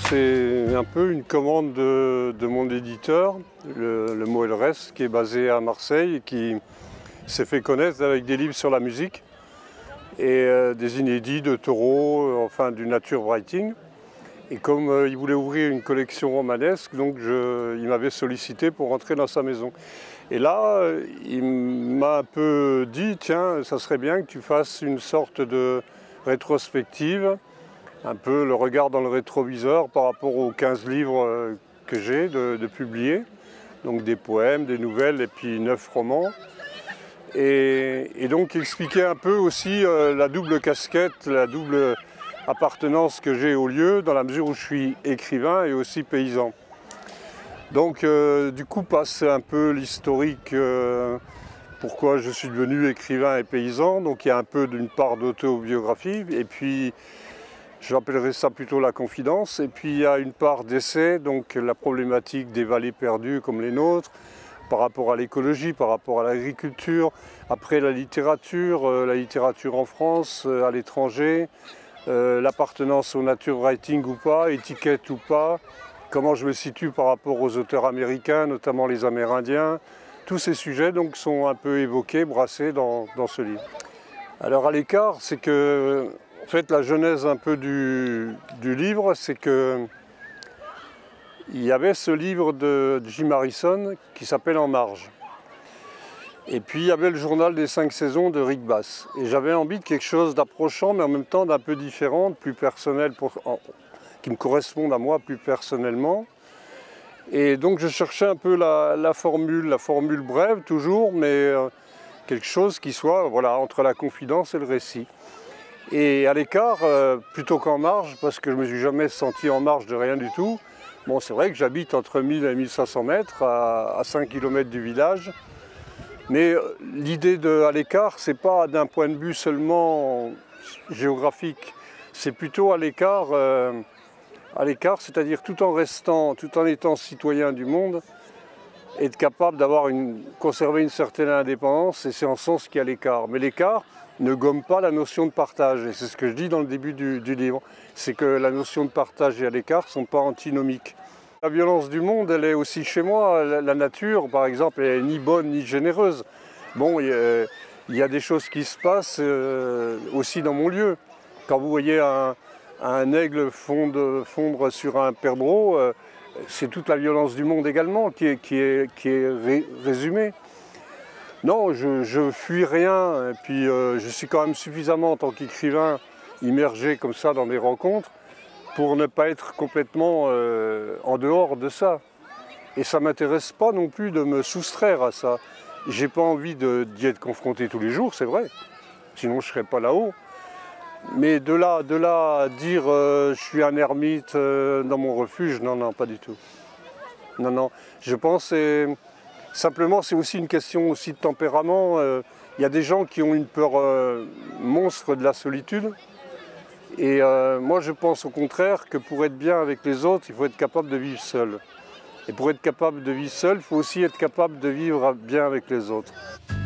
c'est un peu une commande de mon éditeur, le Mot et le Reste, qui est basé à Marseille et qui s'est fait connaître avec des livres sur la musique et des inédits de Taureau, enfin du nature writing. Et comme il voulait ouvrir une collection romanesque, donc il m'avait sollicité pour rentrer dans sa maison. Et là, il m'a un peu dit, tiens, ça serait bien que tu fasses une sorte de rétrospective, un peu le regard dans le rétroviseur par rapport aux 15 livres que j'ai de publiés, donc des poèmes, des nouvelles et puis 9 romans. Et donc expliquer un peu aussi la double casquette, la double appartenance que j'ai au lieu, dans la mesure où je suis écrivain et aussi paysan. Donc du coup passe un peu l'historique, pourquoi je suis devenu écrivain et paysan. Donc il y a un peu d'une part d'autobiographie et puis j'appellerais ça plutôt la confidence. Et puis il y a une part d'essai, donc la problématique des vallées perdues comme les nôtres, par rapport à l'écologie, par rapport à l'agriculture, après la littérature en France, à l'étranger, l'appartenance au nature writing ou pas, étiquette ou pas, comment je me situe par rapport aux auteurs américains, notamment les Amérindiens. Tous ces sujets donc, sont un peu évoqués, brassés dans ce livre. Alors à l'écart, c'est que, en fait, la genèse un peu du livre, c'est que il y avait ce livre de Jim Harrison qui s'appelle En marge. Et puis il y avait le journal des 5 saisons de Rick Bass. Et j'avais envie de quelque chose d'approchant, mais en même temps d'un peu différent, de plus personnel, qui me corresponde à moi plus personnellement. Et donc je cherchais un peu la formule brève toujours, mais quelque chose qui soit voilà, entre la confidence et le récit. Et à l'écart, plutôt qu'en marge, parce que je ne me suis jamais senti en marge de rien du tout. Bon, c'est vrai que j'habite entre 1000 et 1500 mètres, à 5 km du village. Mais l'idée de à l'écart, c'est pas d'un point de vue seulement géographique, c'est plutôt à l'écart, c'est-à-dire tout en étant citoyen du monde, être capable conserver une certaine indépendance, et c'est en ce sens qu'il y a l'écart. Mais l'écart ne gomme pas la notion de partage, et c'est ce que je dis dans le début du livre, c'est que la notion de partage et l'écart ne sont pas antinomiques. La violence du monde, elle est aussi chez moi. La nature, par exemple, elle n'est ni bonne ni généreuse. Bon, il y a des choses qui se passent aussi dans mon lieu. Quand vous voyez un aigle fondre sur un perdreau, c'est toute la violence du monde également qui est résumée. Non, je fuis rien. Et puis, je suis quand même suffisamment, en tant qu'écrivain, immergé comme ça dans des rencontres, pour ne pas être complètement en dehors de ça. Et ça ne m'intéresse pas non plus de me soustraire à ça. J'ai pas envie d'y être confronté tous les jours, c'est vrai. Sinon je ne serais pas là-haut. Mais de là à dire je suis un ermite dans mon refuge, non, pas du tout. Non, je pense simplement c'est aussi une question aussi de tempérament. Il y a des gens qui ont une peur monstre de la solitude. Et moi je pense au contraire que pour être bien avec les autres, il faut être capable de vivre seul. Et pour être capable de vivre seul, il faut aussi être capable de vivre bien avec les autres.